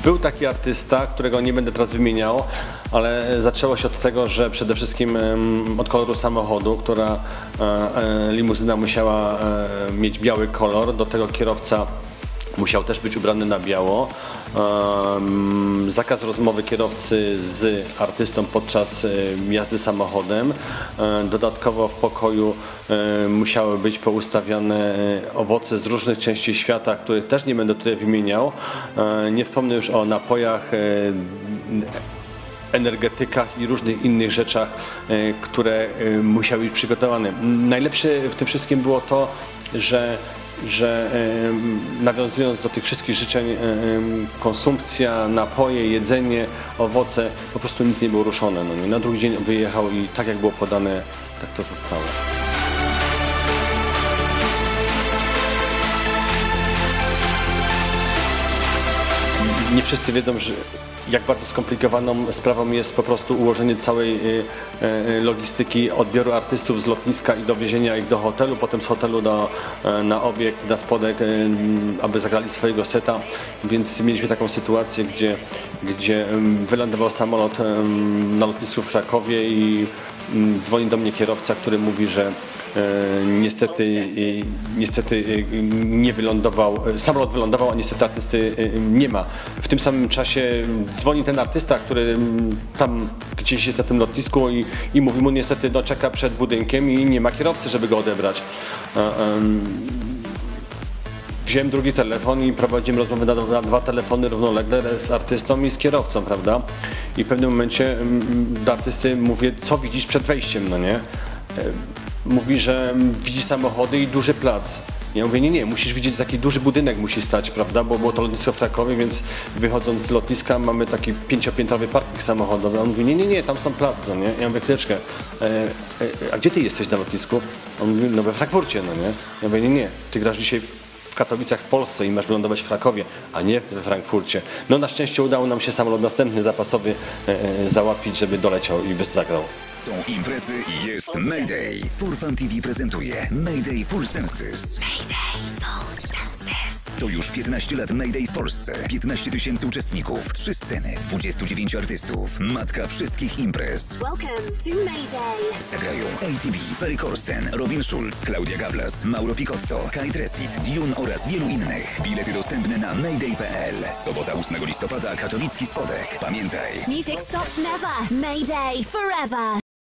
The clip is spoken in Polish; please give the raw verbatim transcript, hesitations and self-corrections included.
Był taki artysta, którego nie będę teraz wymieniał, ale zaczęło się od tego, że przede wszystkim od koloru samochodu, która limuzyna musiała mieć biały kolor, do tego kierowca musiał też być ubrany na biało. Um, zakaz rozmowy kierowcy z artystą podczas jazdy samochodem. Um, dodatkowo w pokoju um, musiały być poustawiane owoce z różnych części świata, których też nie będę tutaj wymieniał. Um, nie wspomnę już o napojach, um, energetykach i różnych innych rzeczach, um, które um, musiały być przygotowane. Najlepsze w tym wszystkim było to, że że e, nawiązując do tych wszystkich życzeń, e, konsumpcja, napoje, jedzenie, owoce, po prostu nic nie było ruszone. No nie? Na drugi dzień wyjechał i tak jak było podane, tak to zostało. Nie wszyscy wiedzą, że jak bardzo skomplikowaną sprawą jest po prostu ułożenie całej logistyki odbioru artystów z lotniska i dowiezienia ich do hotelu, potem z hotelu do, na obiekt, na spodek, aby zagrali swojego seta. Więc mieliśmy taką sytuację, gdzie, gdzie wylądował samolot na lotnisku w Krakowie i dzwoni do mnie kierowca, który mówi, że niestety, niestety nie wylądował, samolot wylądował, a niestety artysty nie ma. W tym samym czasie dzwoni ten artysta, który tam gdzieś jest na tym lotnisku i, i mówi mu niestety, no czeka przed budynkiem i nie ma kierowcy, żeby go odebrać. Wziąłem drugi telefon i prowadziłem rozmowę na, na dwa telefony równolegle z artystą i z kierowcą, prawda? I w pewnym momencie do artysty mówię, co widzisz przed wejściem, no nie? Mówi, że widzi samochody i duży plac. Ja mówię, nie, nie, musisz widzieć, taki duży budynek musi stać, prawda, bo było to lotnisko w Krakowie, więc wychodząc z lotniska mamy taki pięciopiętrowy parking samochodowy. On mówi, nie, nie, nie, tam są plac, no nie? Ja mówię, chwileczkę, e, e, a gdzie ty jesteś na lotnisku? On mówi, no we Frankfurcie, no nie? Ja mówię, nie, nie, ty grasz dzisiaj w w Katowicach w Polsce i masz wylądować w Krakowie, a nie we Frankfurcie. No na szczęście udało nam się samolot następny zapasowy e, e, załatwić, żeby doleciał i zagrał. Są imprezy i jest Mayday. Furfan T V prezentuje Mayday Full Senses. Mayday Full Senses. To już piętnaście lat Mayday w Polsce. piętnaście tysięcy uczestników, trzy sceny, dwudziestu dziewięciu artystów. Matka wszystkich imprez. Welcome to Mayday. Zagrają A T B, Ferry Corsten, Robin Schulz, Claudia Gawlas, Mauro Picotto, Kate Resit, Dune oraz wielu innych. Bilety dostępne na mayday kropka p l. Sobota ósmego listopada, katowicki Spodek. Pamiętaj. Music stops never. Mayday forever.